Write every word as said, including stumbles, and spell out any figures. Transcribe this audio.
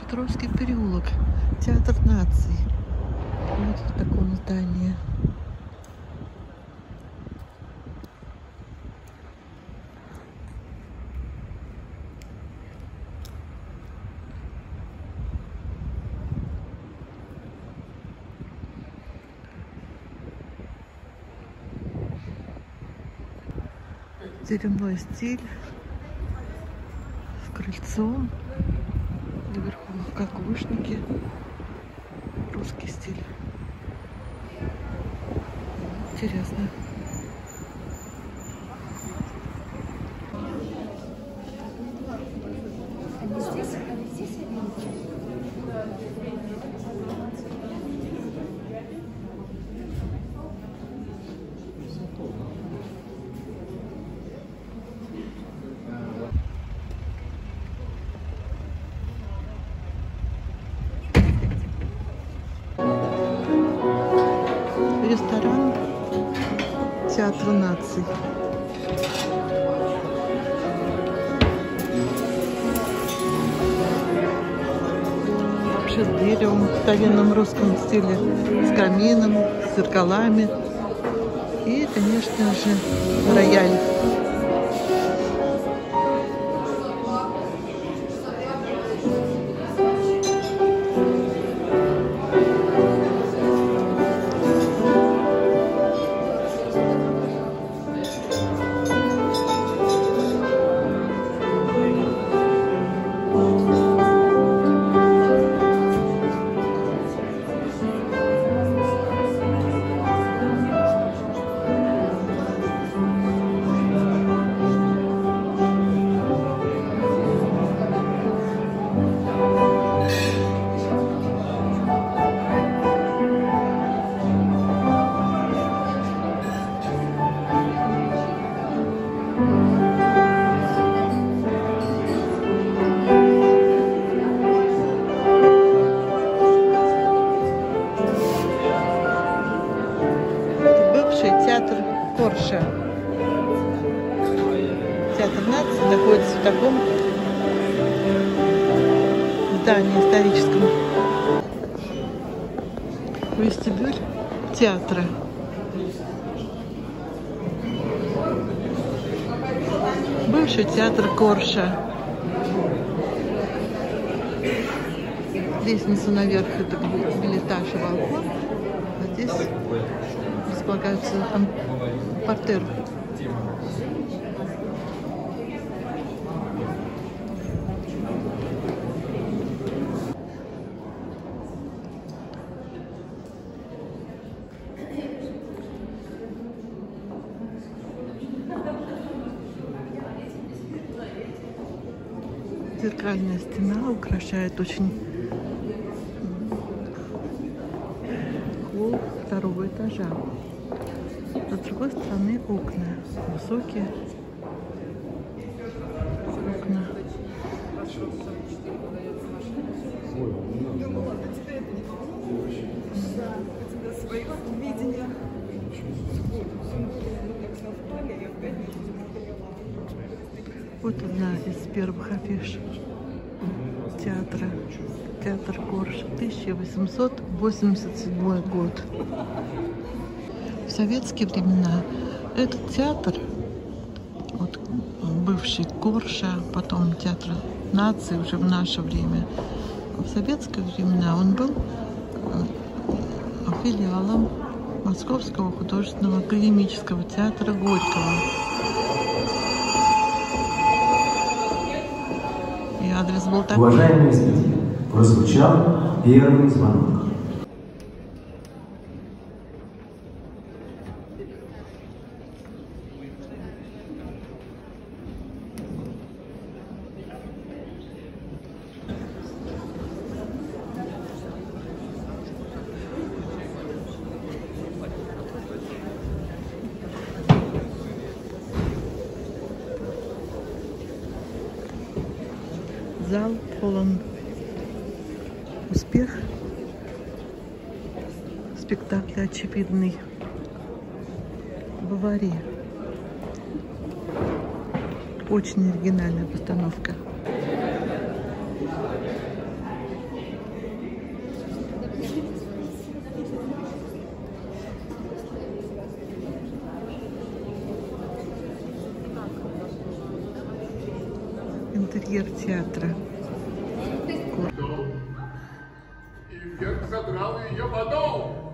Петровский переулок, Театр наций. Вот в таком здании. Земной стиль с крыльцом, наверху кокошники, русский стиль. Интересно. Ресторан Театра наций. Вообще с деревом в старинном русском стиле, с камином, с зеркалами и, конечно же, рояль. Театр Корша. Театр наций находится в таком здании историческом. Вестибюль театра. Бывший театр Корша. Лестница наверх — это билетаж и балкон. А здесь располагается портер. Зеркальная стена украшает очень холл второго этажа. А с другой стороны окна. Высокие окна. Вот одна из первых афиш театра. Театр Корша. тысяча восемьсот восемьдесят седьмой год. В советские времена этот театр, вот бывший Корша, потом Театр наций уже в наше время, в советские времена он был филиалом Московского художественного академического театра Горького. И адрес был такой. Уважаемые зрители, прозвучал первый звонок. Зал полон. Успех спектакля очевидный. Бавари. Очень оригинальная постановка. интерьер театра. И вверх задрал ее потом.